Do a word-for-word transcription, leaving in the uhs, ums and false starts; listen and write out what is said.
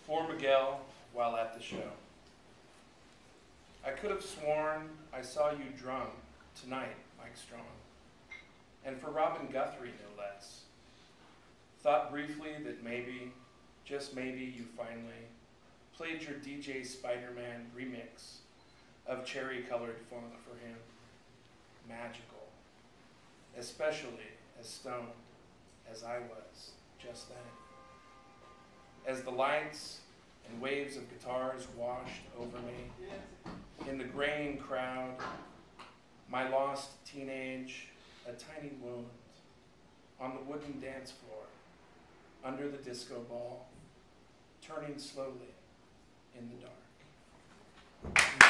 For Miguel while at the show. I could have sworn I saw you drunk tonight, Mike Strong. And for Robin Guthrie, no less. Thought briefly that maybe, just maybe, you finally played your D J Spider-Man remix of Cherry-Colored Funk for him. Magical. Especially as stoned as I was just then. As the lights and waves of guitars washed over me, in the graying crowd, my lost teenage, a tiny wound, on the wooden dance floor, under the disco ball, turning slowly in the dark.